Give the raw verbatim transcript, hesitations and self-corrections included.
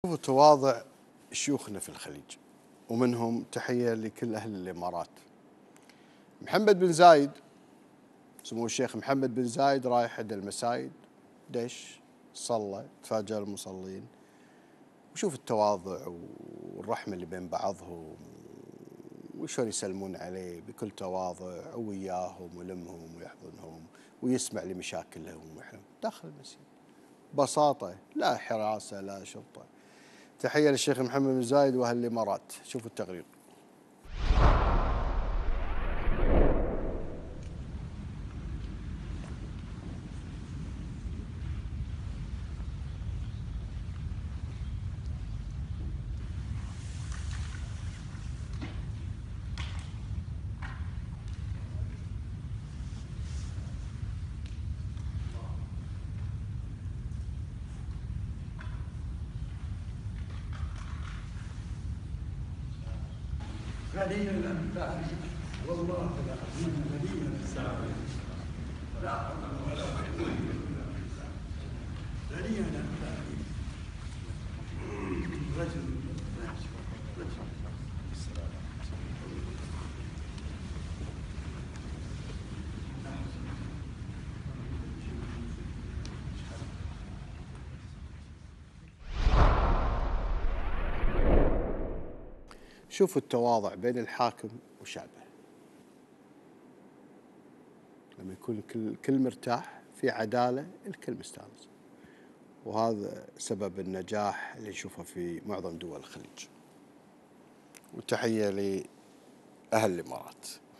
شوفوا تواضع شيوخنا في الخليج، ومنهم تحية لكل أهل الإمارات. محمد بن زايد، سمو الشيخ محمد بن زايد، رايح عند المسايد، دش صلى، تفاجأ المصلين، وشوف التواضع والرحمة اللي بين بعضهم، وشلون يسلمون عليه بكل تواضع، وياهم ويلمهم ويحضنهم ويسمع لمشاكلهم ويحلم داخل المسجد ببساطة، لا حراسة لا شرطة. تحية للشيخ محمد بن زايد وأهل الإمارات. شوفوا التقرير. غني الأنفاس والله العظيم غني الأنفاس لا حول ولا قوة إلا بالله. غني الأنفاس رجل رجل شوفوا التواضع بين الحاكم وشعبه، لما يكون الكل كل مرتاح في عدالة الكل مستانس، وهذا سبب النجاح اللي نشوفه في معظم دول الخليج. وتحية لأهل الإمارات.